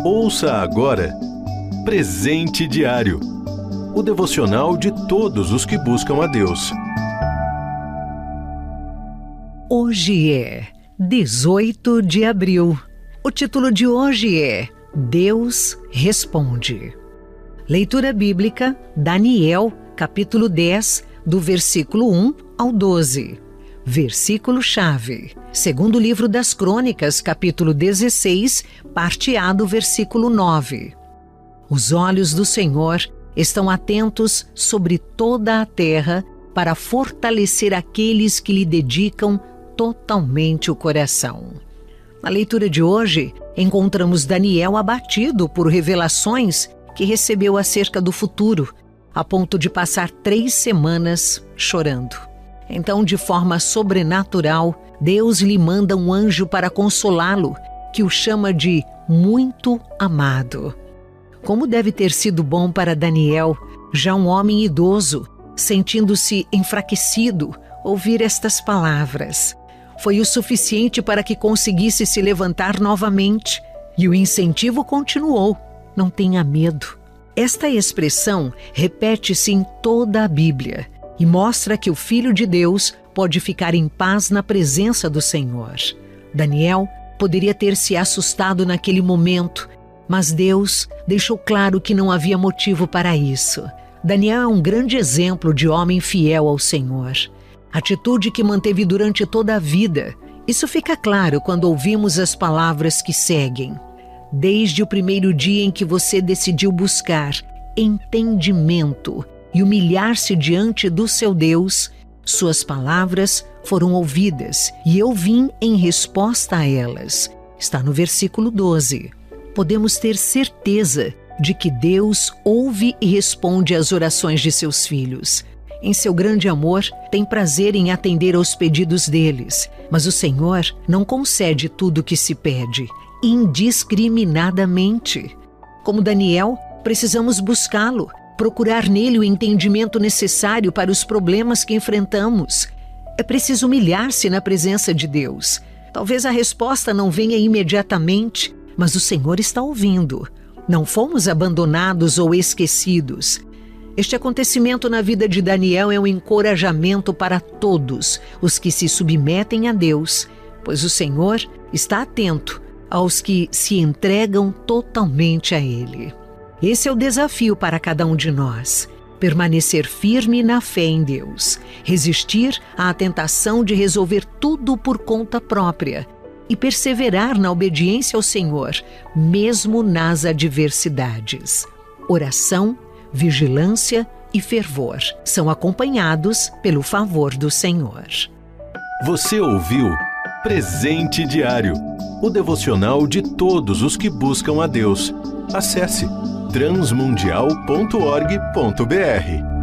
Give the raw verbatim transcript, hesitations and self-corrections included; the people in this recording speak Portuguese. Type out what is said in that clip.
Ouça agora Presente Diário, o devocional de todos os que buscam a Deus. Hoje é dezoito de abril. O título de hoje é Deus Responde. Leitura bíblica, Daniel, capítulo dez, do versículo um ao doze. Versículo-chave, segundo livro das Crônicas, capítulo dezesseis, parte A do versículo nove. Os olhos do Senhor estão atentos sobre toda a terra para fortalecer aqueles que lhe dedicam totalmente o coração. Na leitura de hoje, encontramos Daniel abatido por revelações que recebeu acerca do futuro, a ponto de passar três semanas chorando. Então, de forma sobrenatural, Deus lhe manda um anjo para consolá-lo, que o chama de muito amado. Como deve ter sido bom para Daniel, já um homem idoso, sentindo-se enfraquecido, ouvir estas palavras. Foi o suficiente para que conseguisse se levantar novamente, e o incentivo continuou: não tenha medo. Esta expressão repete-se em toda a Bíblia e mostra que o Filho de Deus pode ficar em paz na presença do Senhor. Daniel poderia ter se assustado naquele momento, mas Deus deixou claro que não havia motivo para isso. Daniel é um grande exemplo de homem fiel ao Senhor. Atitude que manteve durante toda a vida. Isso fica claro quando ouvimos as palavras que seguem. Desde o primeiro dia em que você decidiu buscar entendimento e humilhar-se diante do seu Deus, suas palavras foram ouvidas e eu vim em resposta a elas. Está no versículo doze. Podemos ter certeza de que Deus ouve e responde às orações de seus filhos. Em seu grande amor, tem prazer em atender aos pedidos deles, mas o Senhor não concede tudo o que se pede, indiscriminadamente. Como Daniel, precisamos buscá-lo, procurar nele o entendimento necessário para os problemas que enfrentamos. É preciso humilhar-se na presença de Deus. Talvez a resposta não venha imediatamente, mas o Senhor está ouvindo. Não fomos abandonados ou esquecidos. Este acontecimento na vida de Daniel é um encorajamento para todos os que se submetem a Deus, pois o Senhor está atento aos que se entregam totalmente a Ele. Esse é o desafio para cada um de nós: permanecer firme na fé em Deus, resistir à tentação de resolver tudo por conta própria e perseverar na obediência ao Senhor, mesmo nas adversidades. Oração, vigilância e fervor são acompanhados pelo favor do Senhor. Você ouviu Presente Diário, o devocional de todos os que buscam a Deus. Acesse transmundial ponto org ponto br.